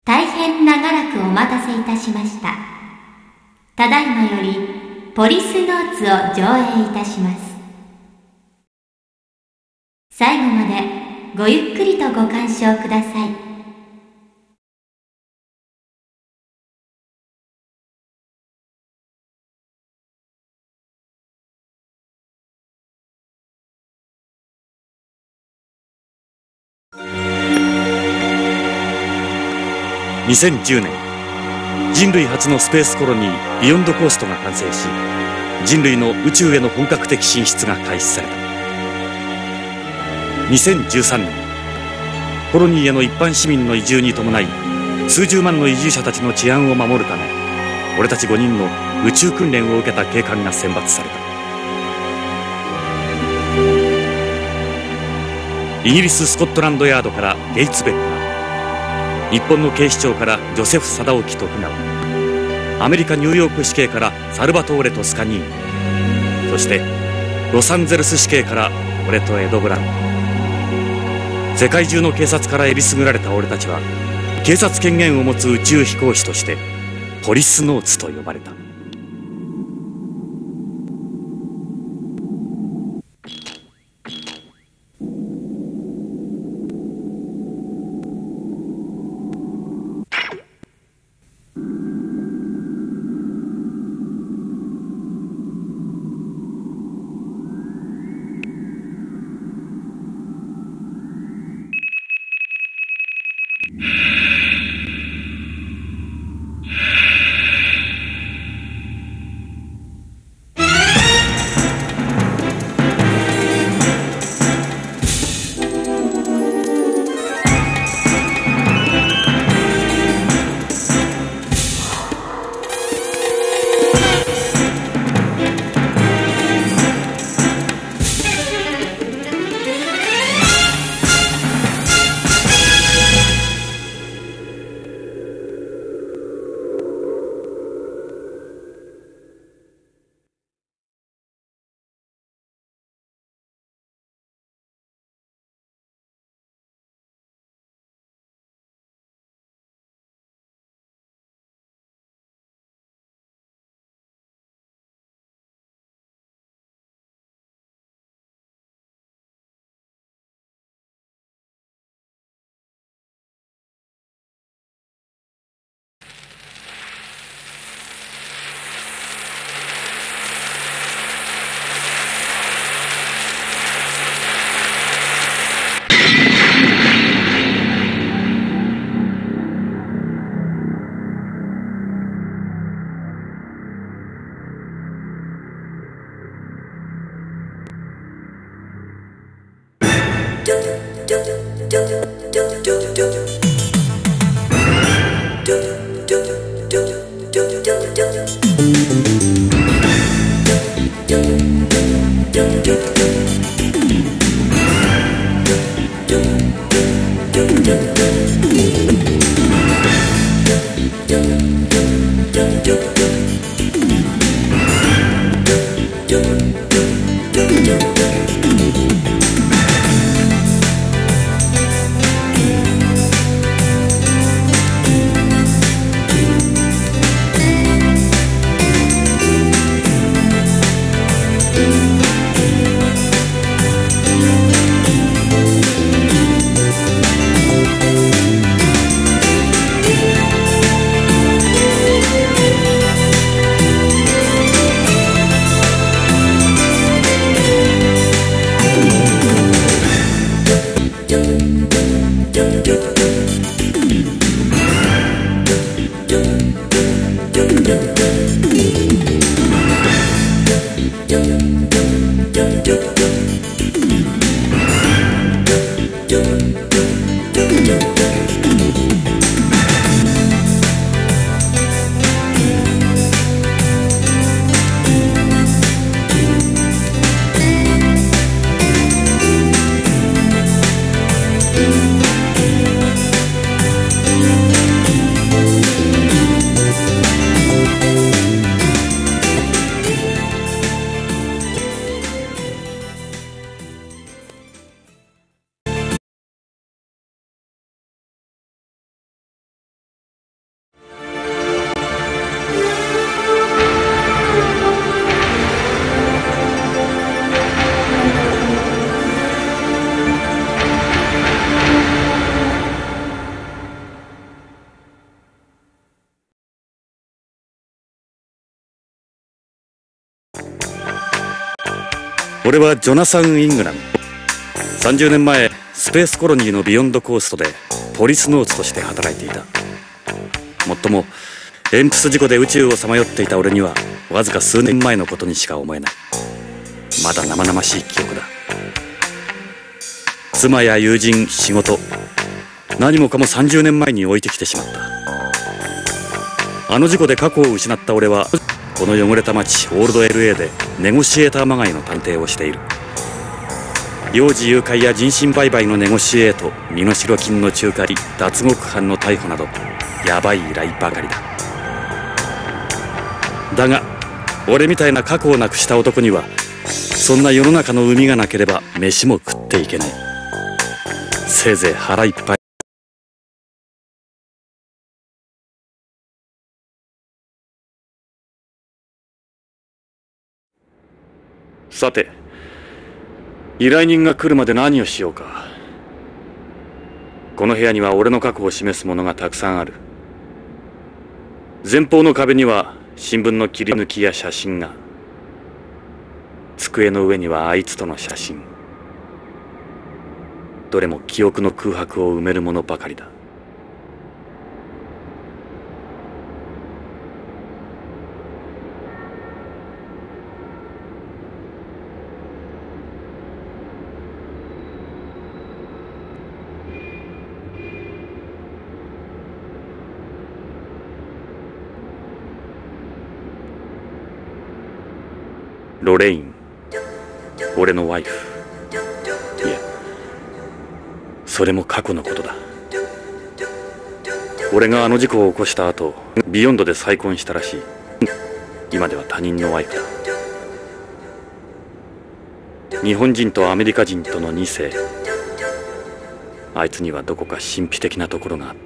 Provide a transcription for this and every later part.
大変長らくお待たせいたしました。ただいまよりポリスノーツを上映いたします。最後までごゆっくりとご鑑賞ください。 2010年、人類初のスペースコロニービヨンドコーストが完成し、人類の宇宙への本格的進出が開始された。2013年、コロニーへの一般市民の移住に伴い、数十万の移住者たちの治安を守るため、俺たち5人の宇宙訓練を受けた警官が選抜された。イギリス・スコットランドヤードからゲイツ・ベッカー、日本の警視庁からジョセフ・貞興徳川、アメリカ・ニューヨーク市警からサルバトーレ・トスカニーニ、そしてロサンゼルス市警から俺とエド・ブラウン。世界中の警察からえりすぐられた俺たちは、警察権限を持つ宇宙飛行士としてポリスノーツと呼ばれた。 俺はジョナサン・イングラム。30年前スペースコロニーのビヨンドコーストでポリスノーツとして働いていた。もっとも鉛筆事故で宇宙をさまよっていた俺にはわずか数年前のことにしか思えない。まだ生々しい記憶だ。妻や友人、仕事、何もかも30年前に置いてきてしまった。あの事故で過去を失った俺はこの汚れた街オールド LA でネゴシエーターまがいの探偵をしている。幼児誘拐や人身売買のネゴシエート、身代金の仲介、脱獄犯の逮捕などヤバい依頼ばかりだ。だが俺みたいな過去をなくした男にはそんな世の中の海がなければ飯も食っていけない。せいぜい腹いっぱい。さて、依頼人が来るまで何をしようか。この部屋には俺の過去を示すものがたくさんある。前方の壁には新聞の切り抜きや写真が。机の上にはあいつとの写真。どれも記憶の空白を埋めるものばかりだ。ロレイン、俺のワイフ。いや、それも過去のことだ。俺があの事故を起こした後、ビヨンドで再婚したらしい。今では他人のワイフだ。日本人とアメリカ人との2世。あいつにはどこか神秘的なところがあった。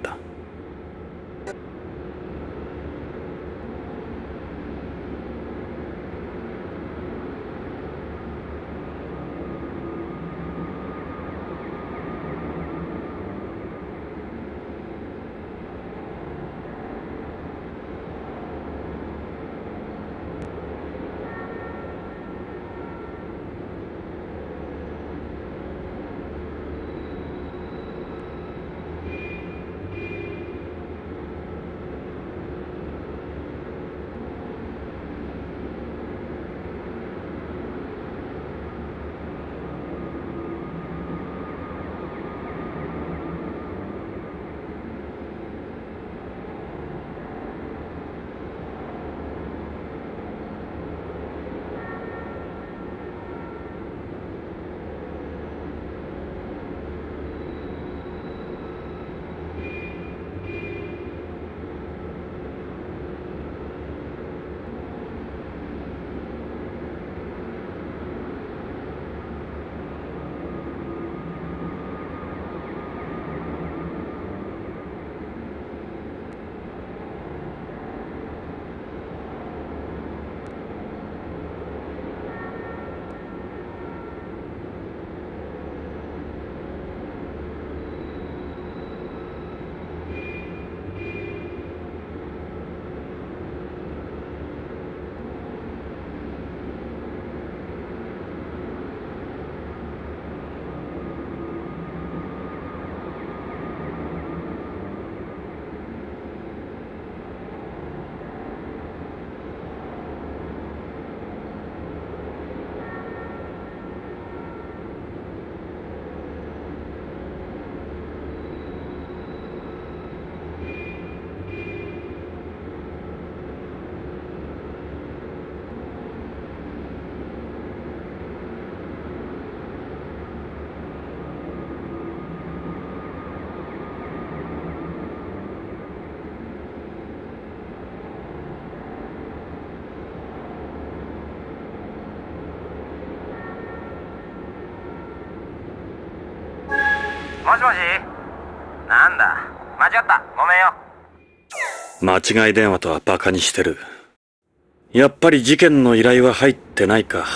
もしもし、なんだ、間違った、ごめんよ。 間違い電話とはバカにしてる。やっぱり事件の依頼は入ってないか。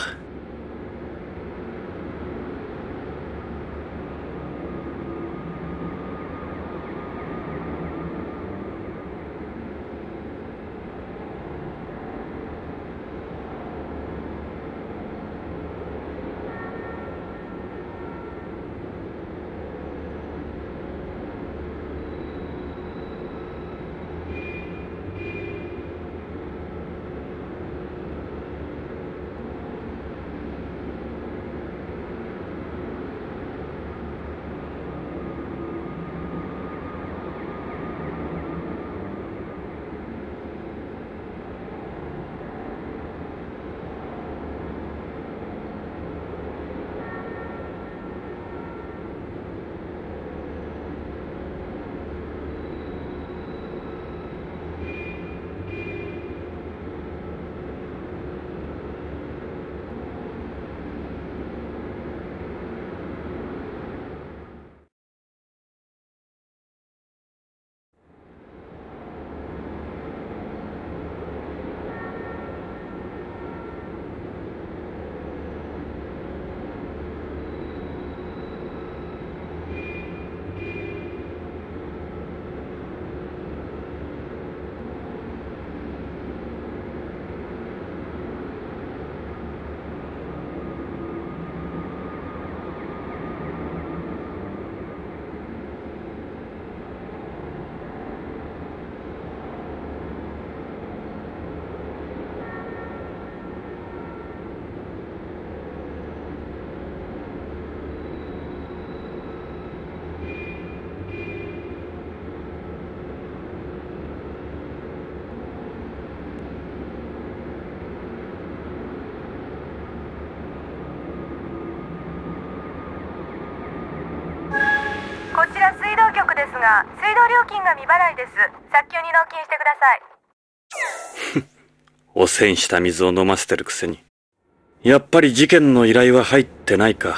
こちら水道局ですが、水道料金が未払いです。早急に納金してください。 汚染した水を飲ませてるくせに。やっぱり事件の依頼は入ってないか。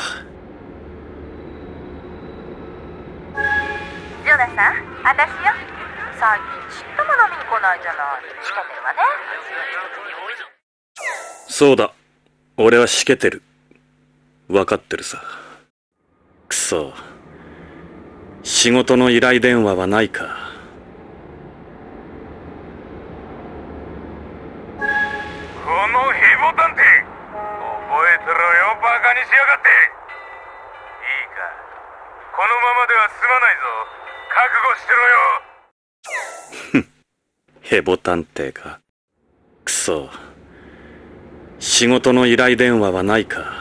ジョナさん、私よ。最近ちっとも飲みに来ないじゃない。しけてるわね。 そうだ、俺はしけてる。わかってるさ。くそ、仕事の依頼電話はないか。 このヘボ探偵、覚えてろよ、バカにしやがって。いいか、このままでは済まないぞ。覚悟してろよ。 ヘボ探偵か。くそ、仕事の依頼電話はないか。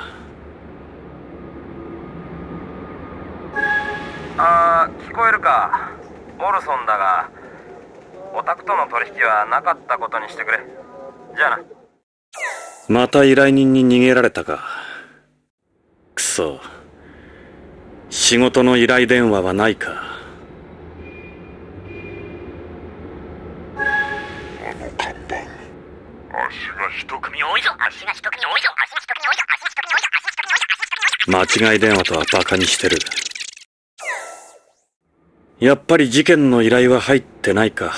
聞こえるか。オルソンだが、オタクとの取引はなかったことにしてくれ。じゃあな。 また依頼人に逃げられたか。くそ、仕事の依頼電話はないか。 看板、足が一組多いぞ、足が一組多いぞ、足が一組多いぞ、足が一組多いぞ、足が一組多いぞ、足が一組多いぞ。 間違い電話とはバカにしてる。やっぱり事件の依頼は入ってないか。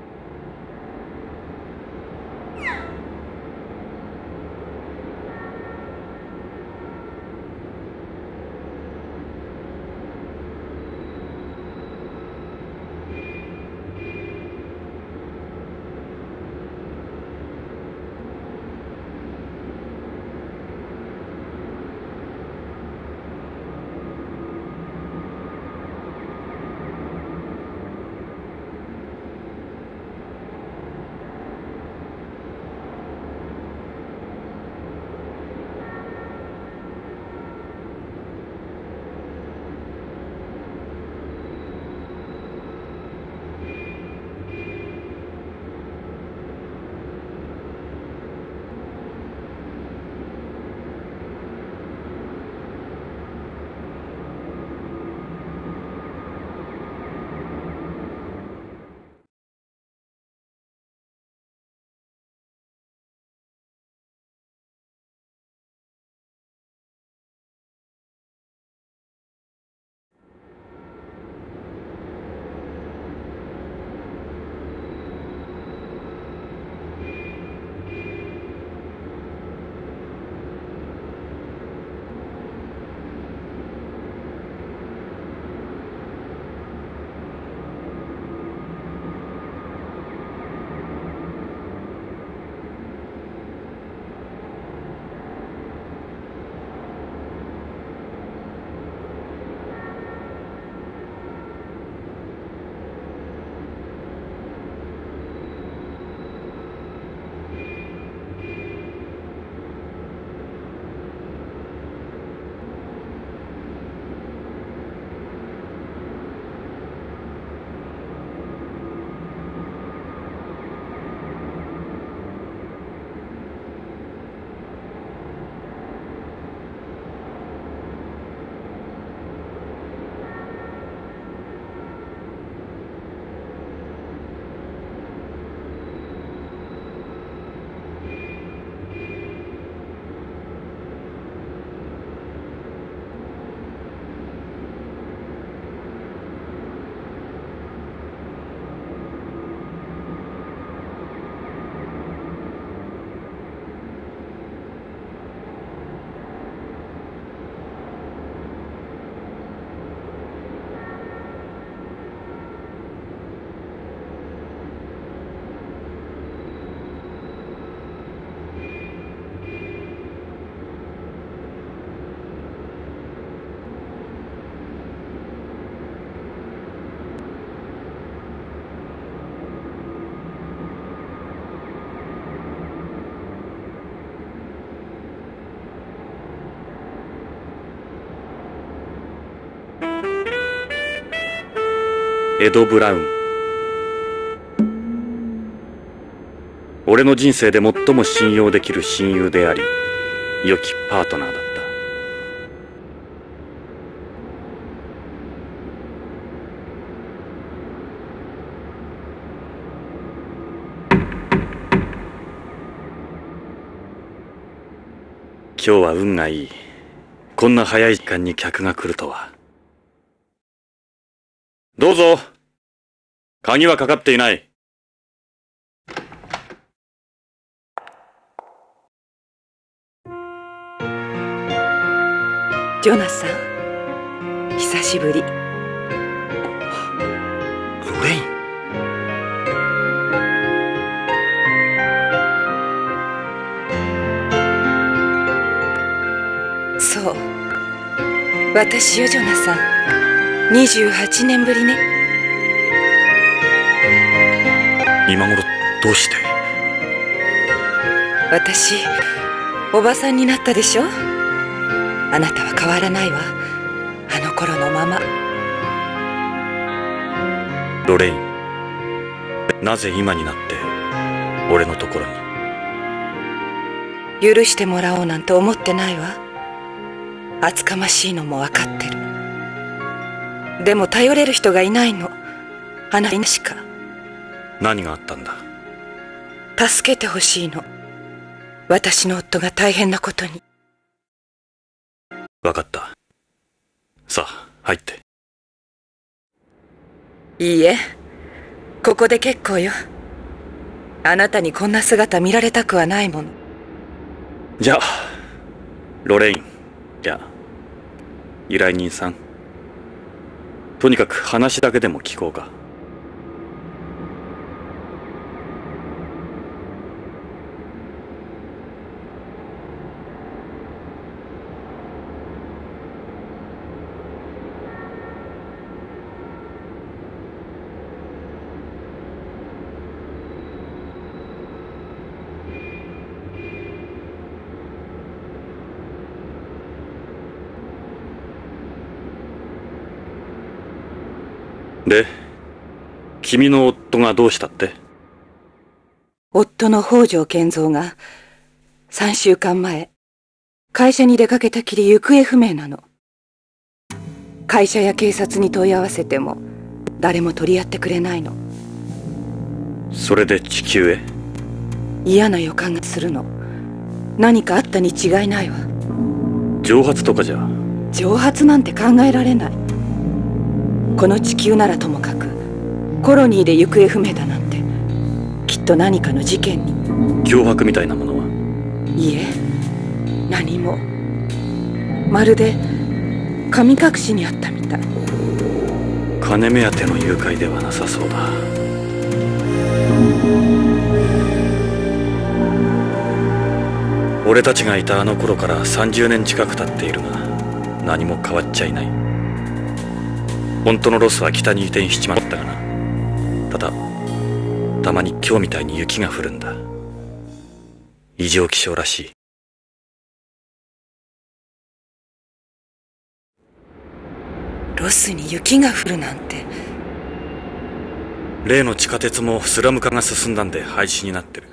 エド・ブラウン。俺の人生で最も信用できる親友であり、良きパートナーだった。 今日は運がいい。こんな早い時間に客が来るとは。どうぞ。鍵はかかっていない。 ジョナサン、久しぶり。 ロレイン。 そう、私よジョナサン。28年ぶりね。 今頃どうして？ 私おばさんになったでしょ。あなたは変わらないわ。あの頃のまま。 ロレイン、なぜ今になって俺のところに？ 許してもらおうなんて思ってないわ。厚かましいのも分かってる。でも頼れる人がいないの。あなたにしか。 何があったんだ？ 助けてほしいの。私の夫が大変なことに。 わかった。さあ、入って。 いいえ、ここで結構よ。あなたにこんな姿見られたくはないもの。 じゃあ、ロレイン、いや、依頼人さん。とにかく話だけでも聞こうか。で、君の夫がどうしたって？ 夫の北条健三が3週間前、会社に出かけたきり行方不明なの。会社や警察に問い合わせても誰も取り合ってくれないの。 それで地球へ？ 嫌な予感がするの。何かあったに違いないわ。 蒸発とかじゃ？ 蒸発なんて考えられない。この地球ならともかくコロニーで行方不明だなんて、きっと何かの事件に。 脅迫みたいなものは？ いえ、何も。まるで神隠しにあったみたい。 金目当ての誘拐ではなさそうだ。俺たちがいたあの頃から30年近く経っているが、何も変わっちゃいない。本当のロスは北に移転しちまったがな。ただたまに今日みたいに雪が降るんだ。異常気象らしい。 ロスに雪が降るなんて。 例の地下鉄もスラム化が進んだんで廃止になってる。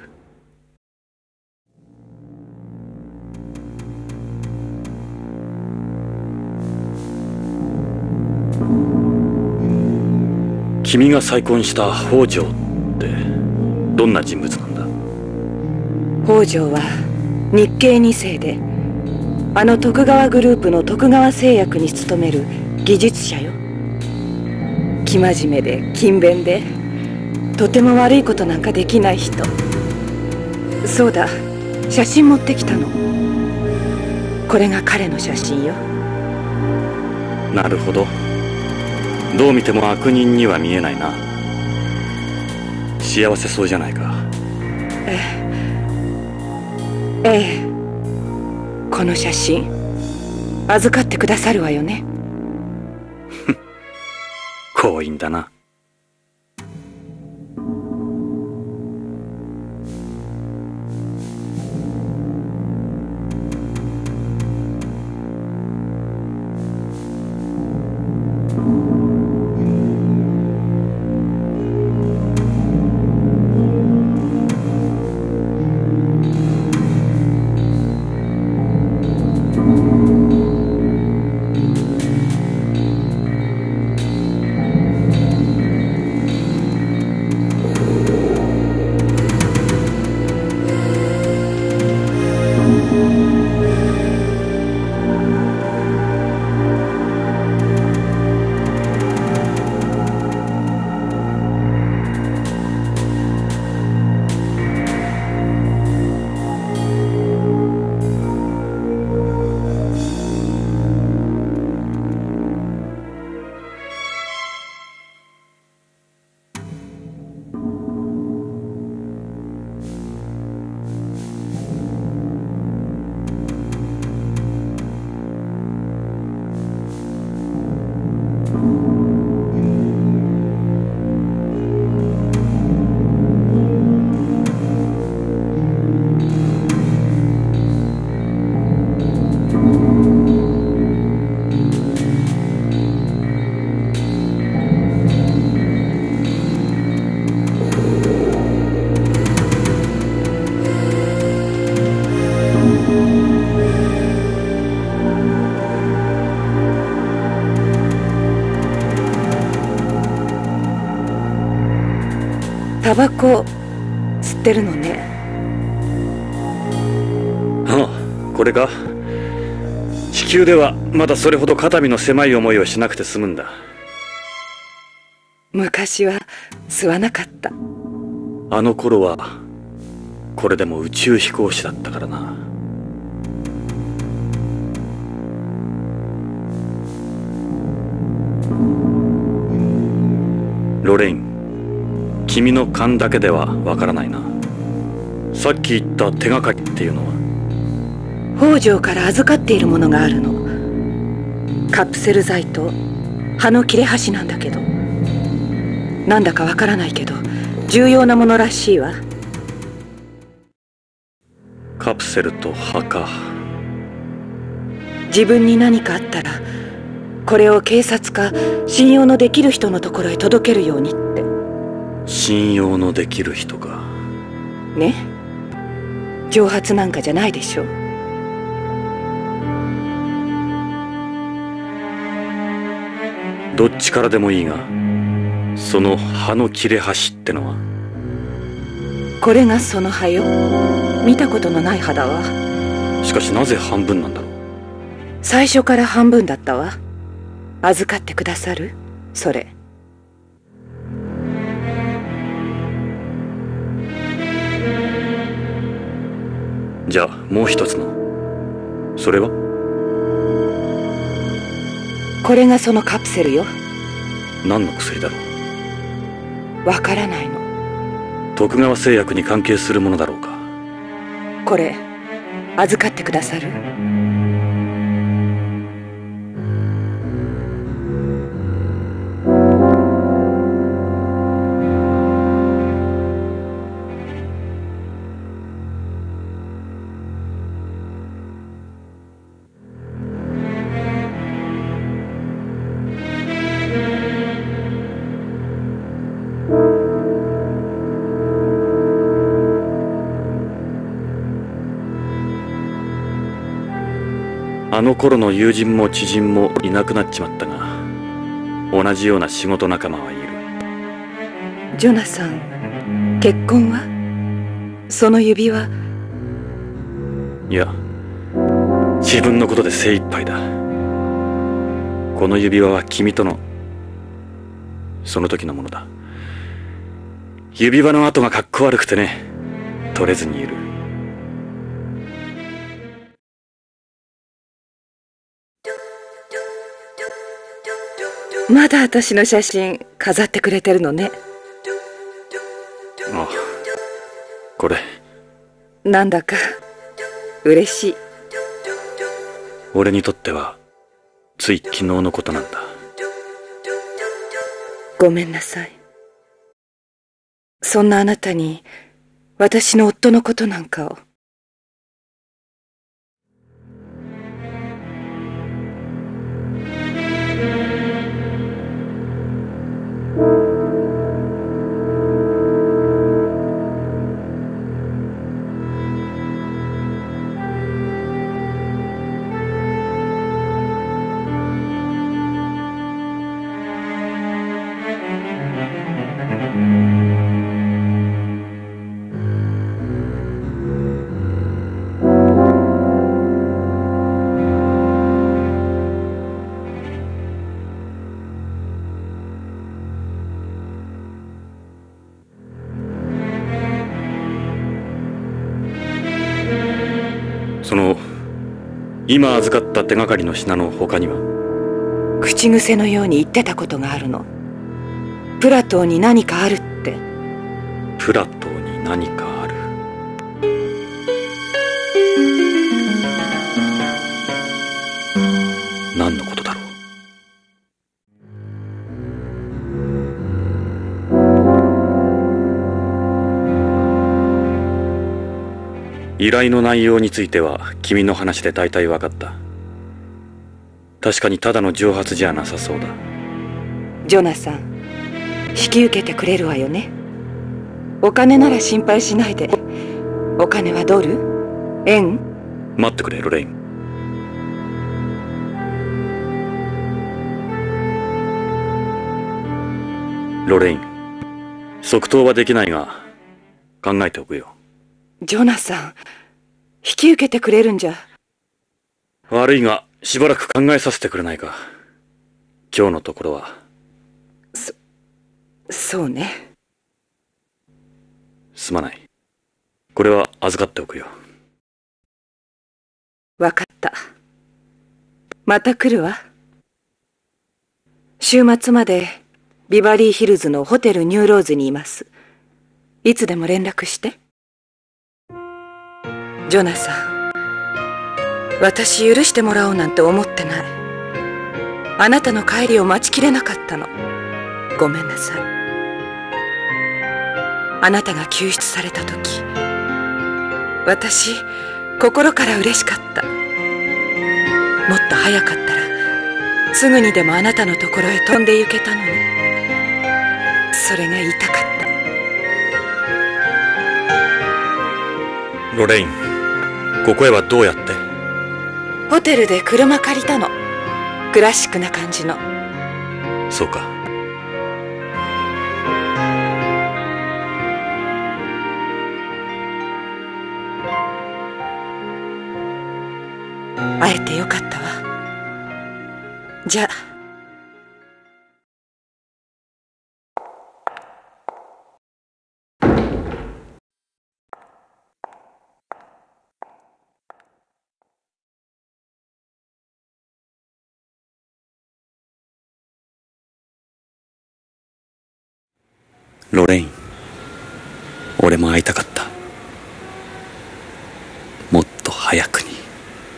君が再婚した北条ってどんな人物なんだ？ 北条は日系2世で、あの徳川グループの徳川製薬に勤める技術者よ。生真面目で勤勉で、とても悪いことなんかできない人。そうだ、写真持ってきたの。これが彼の写真よ。 なるほど。どう見ても悪人には見えないな。幸せそうじゃないか。 ええ、この写真預かってくださるわよね。 強引だな。 タバコ吸ってるのね。 ああ、これか。地球ではまだそれほど肩身の狭い思いをしなくて済むんだ。 昔は吸わなかった。 あの頃はこれでも宇宙飛行士だったからな。ロレイン、君の勘だけではわからないな。さっき言った手がかりっていうのは？ 北条から預かっているものがあるの。カプセル剤と葉の切れ端なんだけど、なんだかわからないけど重要なものらしいわ。 カプセルと葉か。 自分に何かあったらこれを警察か信用のできる人のところへ届けるようにって。 信用のできる人か。 ね、蒸発なんかじゃないでしょ。 どっちからでもいいが、その葉の切れ端ってのは？ これがその葉よ。見たことのない葉だわ。 しかしなぜ半分なんだろう。 最初から半分だったわ。預かってくださる？それ。 じゃあもう一つの、それは？ これがそのカプセルよ。 何の薬だろう？ わからないの。 徳川製薬に関係するものだろうか。 これ預かってくださる？ あの頃の友人も知人もいなくなっちまったが、同じような仕事仲間はいる。 ジョナサン、結婚は？その指輪？ いや、自分のことで精一杯だ。この指輪は君とのその時のものだ。指輪の跡がかっこ悪くてね、取れずにいる。 まだ私の写真飾ってくれてるのね。 ああ、これなんだか嬉しい。 俺にとってはつい昨日のことなんだ。 ごめんなさい。そんなあなたに私の夫のことなんかを。 その今預かった手がかりの品の他には？ 口癖のように言ってたことがあるの。プラトーに何かあるって。 プラトーに何かある？何のことだろう。依頼の内容については君の話で大体分かった。確かにただの蒸発じゃなさそうだ。 ジョナサン、引き受けてくれるわよね。お金なら心配しないで。お金はドル？円？ 待ってくれ、ロレイン。ロレイン、 即答はできないが考えておくよ。 ジョナサン、引き受けてくれるんじゃ。 悪いがしばらく考えさせてくれないか。今日のところは。 そうね。 すまない。これは預かっておくよ。 わかった。また来るわ。週末までビバリーヒルズのホテルニューローズにいます。いつでも連絡して。ジョナサン、私許してもらおうなんて思ってない。あなたの帰りを待ちきれなかったの。ごめんなさい。あなたが救出された時、私心から嬉しかった。もっと早かったらすぐにでもあなたのところへ飛んで行けたのに。それが言いたかった。 ロレイン、ここへはどうやって？ ホテルで車借りたの。クラシックな感じの。 そうか。 会えてよかったわ。じゃあ。 ロレイン、俺も会いたかった。もっと早くに。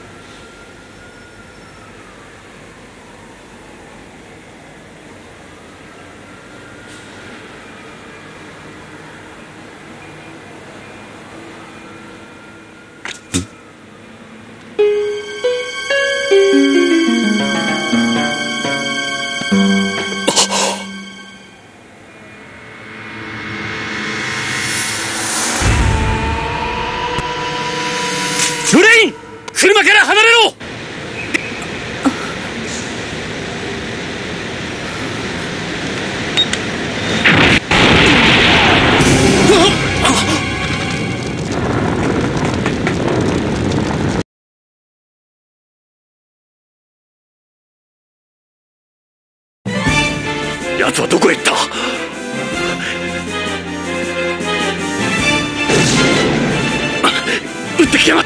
ロレイン、車から離れろ！奴はどこへ行った？撃ってきやがった！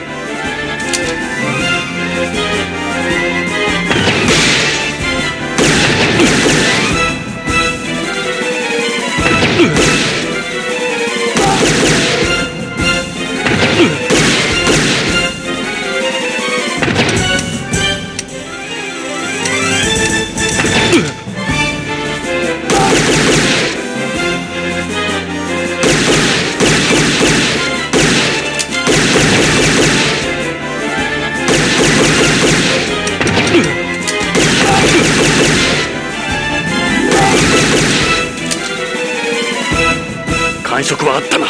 感触はあったな。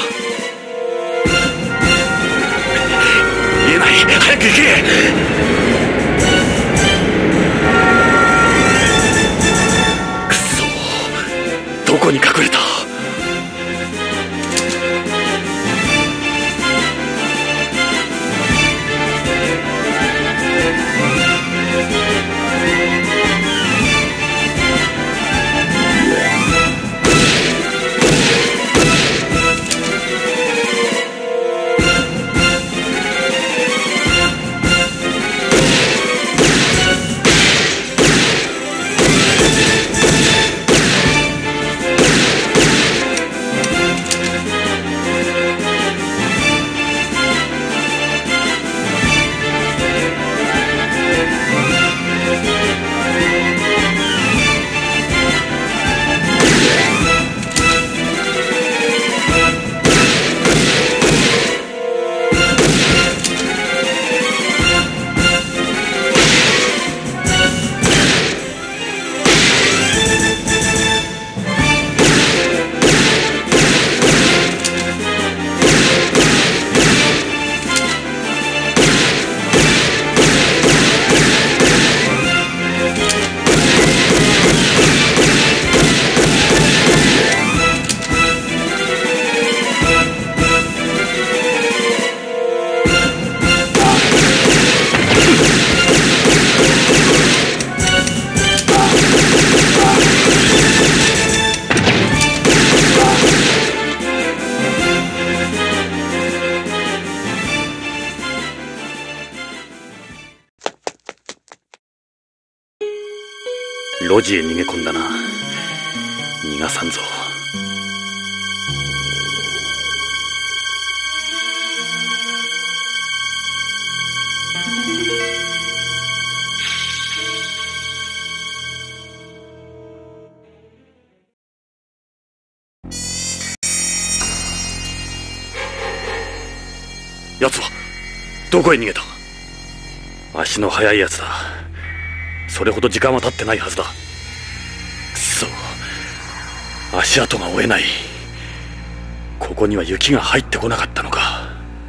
言えない、早く行け！くそ、どこに隠れた？ 路地へ逃げ込んだな。逃がさんぞ。奴はどこへ逃げた？足の速い奴だ。それほど時間は経ってないはずだ。くそ、足跡が追えない。ここには雪が入ってこなかったのか。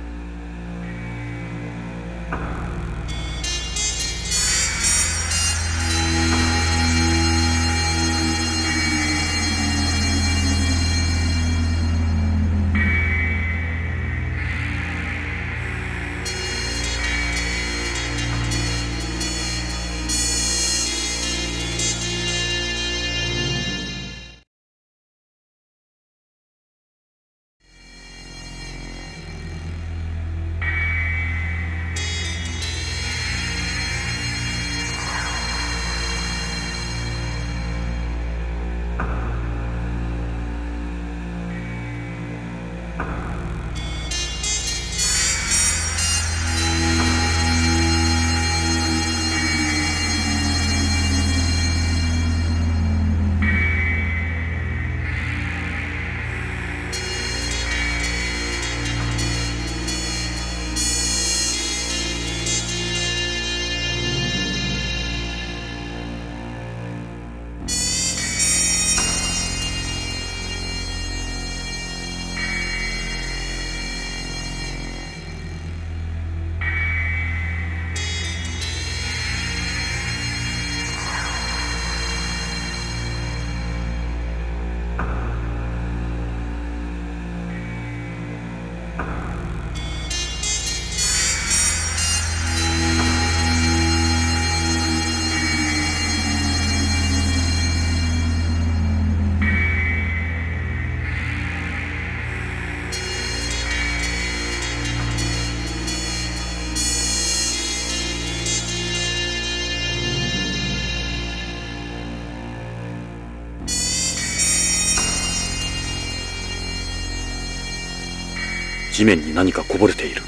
地面に何かこぼれている。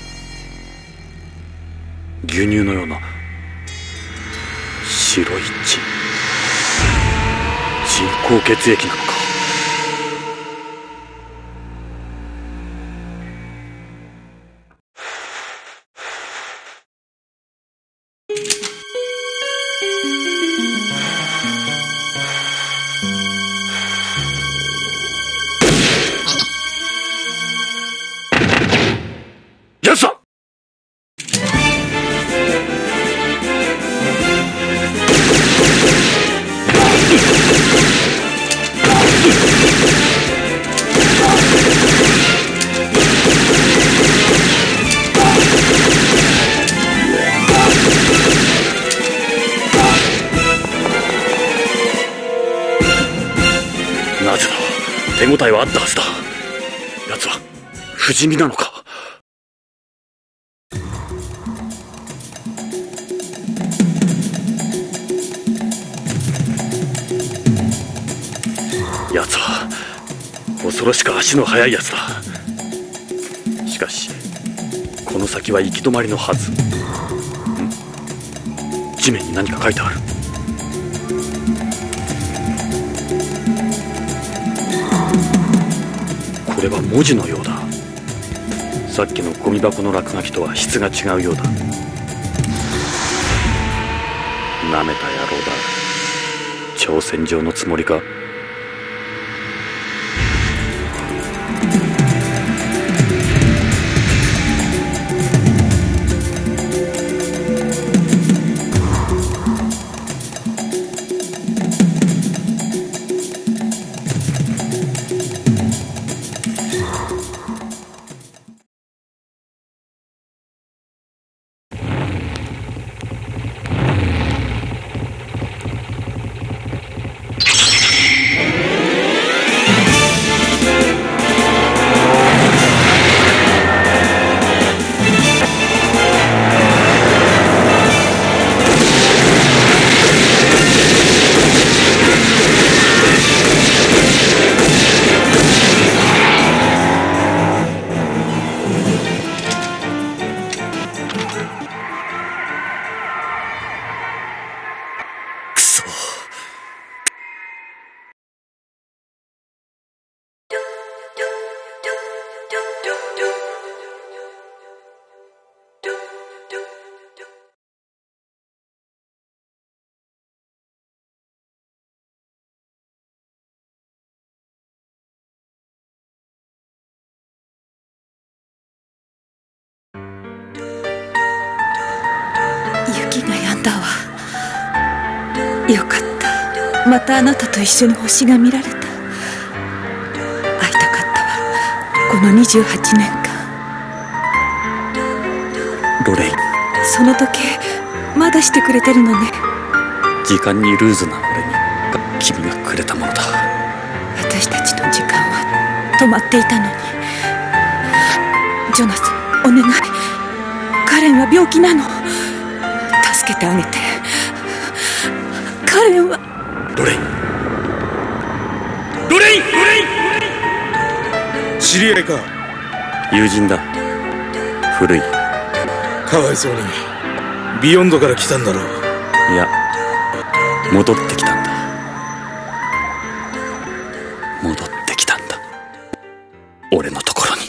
牛乳のような白い血。人工血液なのか。やつだ！なぜだ？手応えはあったはずだ。奴は不死身なのか。奴は恐ろしく足の速い奴だ。しかしこの先は行き止まりのはず。地面に何か書いてある。これは文字のようだ。さっきのゴミ箱の落書きとは質が違うようだ。なめた野郎だ。挑戦状のつもりか。 雪が止んだわ。よかった。またあなたと一緒に星が見られた。会いたかったわ、この28年間。 ロレイン、 その時計まだしてくれてるのね。 時間にルーズな俺に君がくれたものだ。 私たちの時間は止まっていたのに。ジョナサン、お願い。カレンは病気なの。助けてあげて。カレンは。 ロレイン、ロレイン、ロレイン。 知り合いか？ 友人だ。古い。 かわいそうに。ビヨンドから来たんだろう。 いや、戻ってきたんだ。戻ってきたんだ、俺のところに。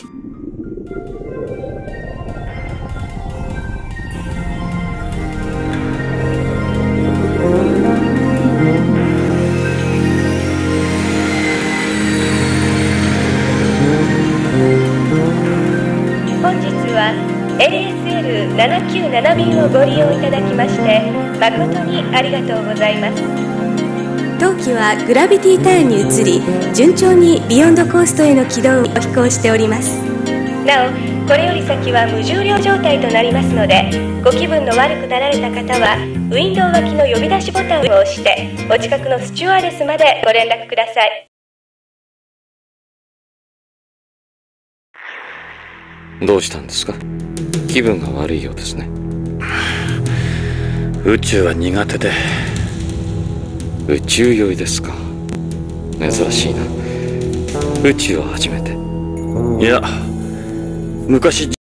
本日は ASL797 便をご利用いただきまして誠にありがとうございます。当機はグラビティターンに移り、順調にビヨンドコーストへの軌道を飛行しております。なお、これより先は無重量状態となりますので、ご気分の悪くなられた方はウィンドウ脇の呼び出しボタンを押してお近くのスチュワーデスまでご連絡ください。 どうしたんですか？気分が悪いようですね。宇宙は苦手で。宇宙酔いですか。珍しいな。宇宙は初めて。いや、昔